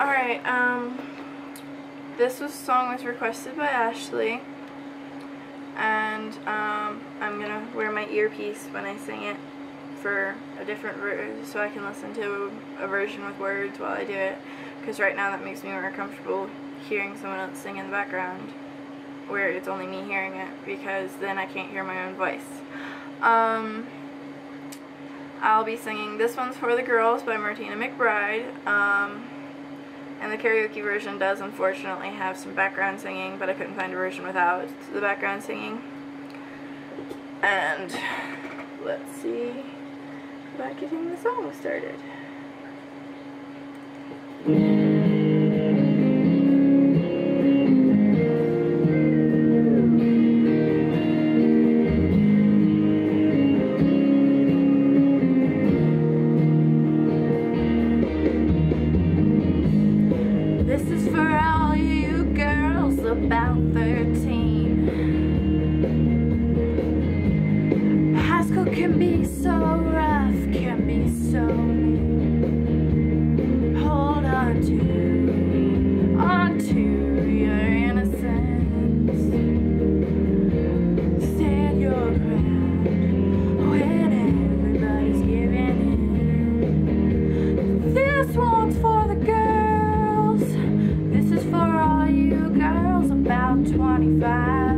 Alright, this song was requested by Ashley, and I'm gonna wear my earpiece when I sing it for a different version, so I can listen to a version with words while I do it, because right now that makes me more comfortable hearing someone else sing in the background, where it's only me hearing it, because then I can't hear my own voice. I'll be singing This One's for the Girls by Martina McBride, and the karaoke version does unfortunately have some background singing, but I couldn't find a version without the background singing. And let's see about getting the song started. This is for all you girls about 13. High school can be so rough, can be so mean. Hold on to your innocence. Stand your ground when everybody's giving in. This one's for the girls. This is for all you girls about 25.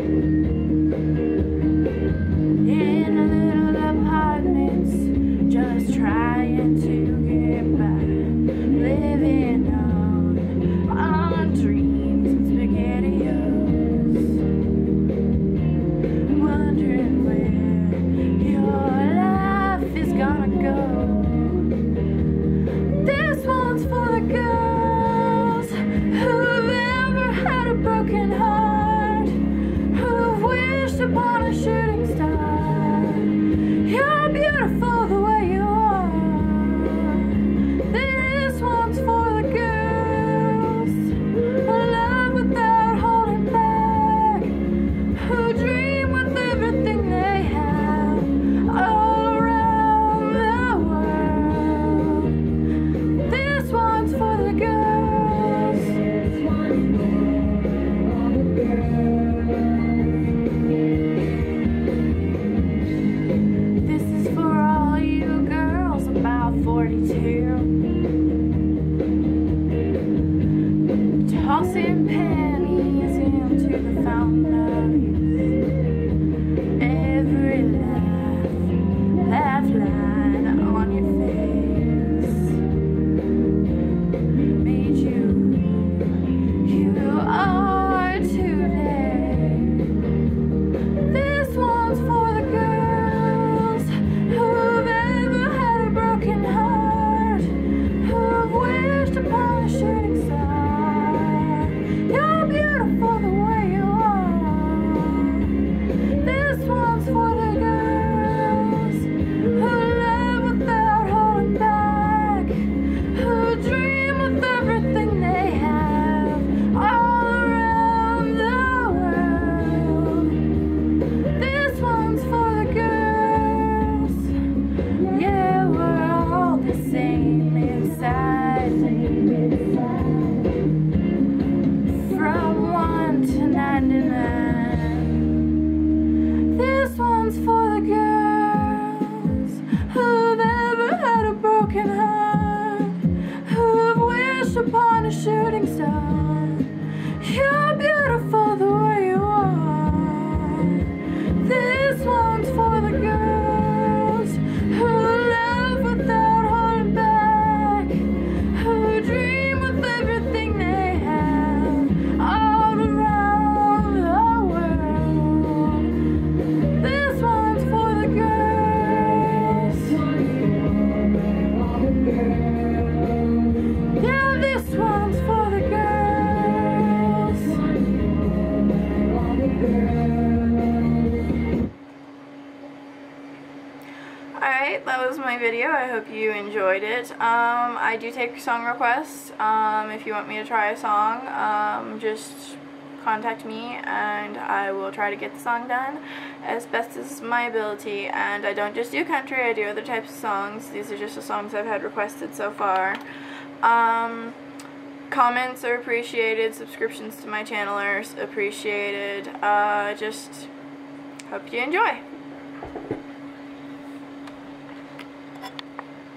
In little apartments, just trying to get by, living on dreams and SpaghettiOs, wondering where your life is gonna go. This one's for the girls who've ever had a broken heart, who've wished upon a shooting star. You're beautiful the way you are. This one's for the girls who love without holding back, who dream with everything they have all around the world. This one's for the girls. This is for all you girls about 42. Tossing pennies into the fountain of youth. Every laugh line on your face made you are today. This one's for the girls who've ever had a broken heart, who've wished upon a shooting star. You're beautiful the way you are. This one's for the girls who love without holding back, who dream with everything they have all around the world. This one's for the girls. Yeah, we're all the same inside. From 1 to 99. This one's for the girls who've ever had a broken heart, who've wished upon a shooting star. You're beautiful the way you are. This one's for the girls who love without holding back, who dream with everything they have all around the world. This one's for the girls. Yeah, this one's for the girls. Alright, that was my video. I hope you enjoyed it. I do take song requests. If you want me to try a song, just contact me and I will try to get the song done as best as my ability. And I don't just do country, I do other types of songs. These are just the songs I've had requested so far. Comments are appreciated. Subscriptions to my channel are appreciated. Just hope you enjoy.